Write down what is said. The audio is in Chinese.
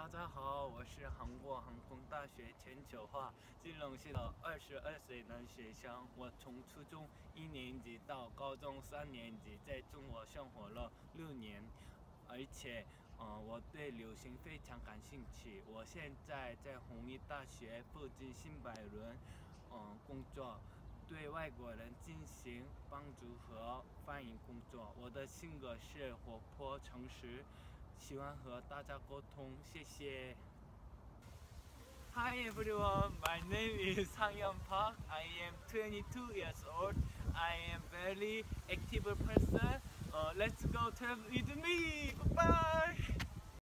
大家好，我是韩国航空大学全球化金融系的22岁男学生。我从初中1年级到高中3年级，在中国生活了6年，而且，我对旅行非常感兴趣。我现在在弘毅大学附近新百伦，工作。对外国人进行帮助和翻译工作。我的性格是活泼诚实，喜欢和大家沟通。谢谢。Hi everyone, my name is Sang-yeon Park. I am 22 years old. I am very active person. Let's go travel with me. Goodbye.